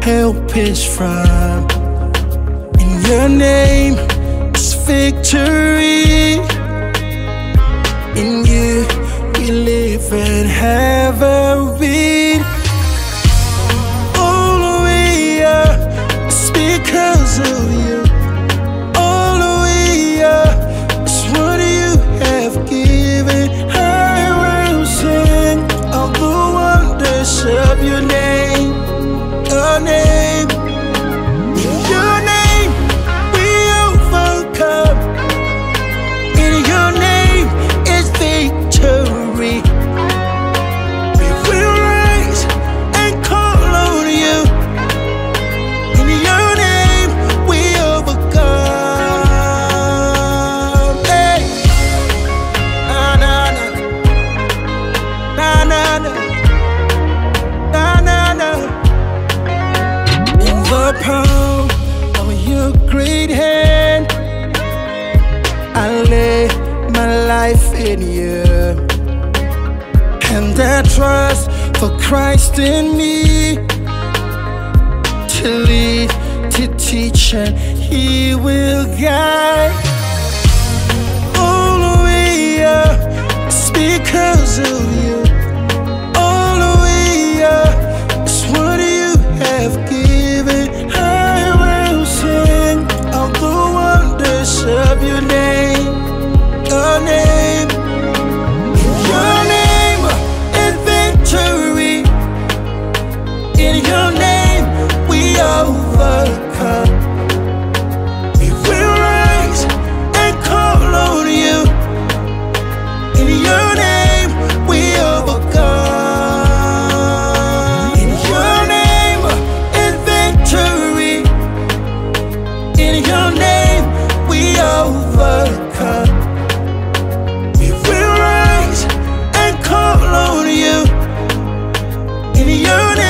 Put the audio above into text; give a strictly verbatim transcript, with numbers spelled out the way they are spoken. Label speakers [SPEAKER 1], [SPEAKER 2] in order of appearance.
[SPEAKER 1] help is from. In your name is victory. In you we live and have our being. All we are is because of you. All we are is what you have given. I will sing of the wonders of your name. Your name, in your name we overcome. In your name is victory. We will rise and call on you. In your name we overcome. Hey, na na na, na na na, na na na. In the palm of your great hand, I lay my life in you, and I trust for Christ in me, to lead, to teach, and He will guide. All we are is because of you. All we are is what you have given. I will sing of the wonders of your name. Your name, your name is victory. In your name we overcome. We will rise and call on you. In your name we overcome. In your name is victory. In your name we overcome. We will rise and call on you. In your name